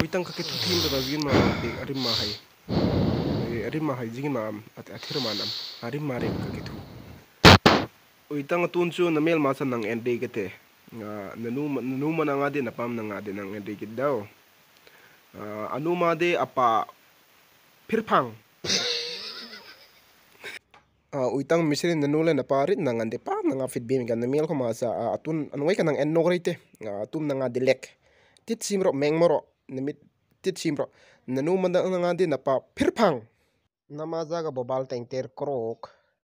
uitang ka kitu tim da zin ma de arim ma hai jingin ma athir manam arim mare ka kitu uitang tunchu namel ma san nang ende kete nanu mananga de napam nanga de nang ende kit daw anu ma de apa phirphang uitang misrin nanu le na parit nang ande pa nanga fit bim kan namel ko ma sa atun anwai kan nang en nogrite atum nanga de lek tit simro mengmoro nimit tit simro nanu manda nanga de napa phirphang namaza ga bobal tengter krok